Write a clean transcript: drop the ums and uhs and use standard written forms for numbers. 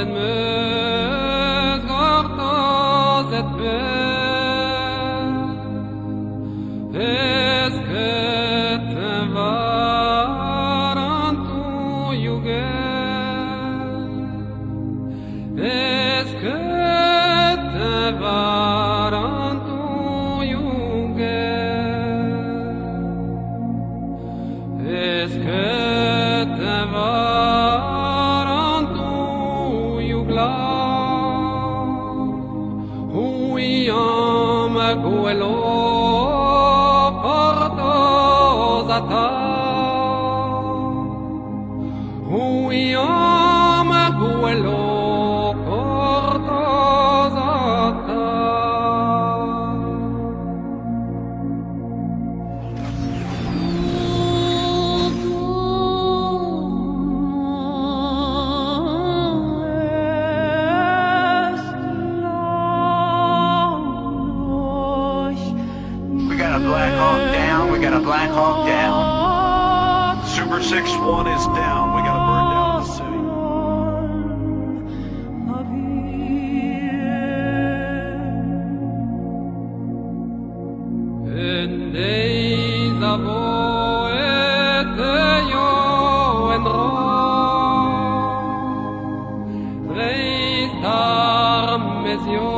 den meus gortos et es que te varan tu yuge es que te varan tu yuge es que te varan tu yugla huyam guelo portosata huyam guelo portosata. We got a Black Hawk down, we got a Black Hawk down. Super 6-1 is down, we gotta burn down the city. En days of oed yo en ro reis armes yo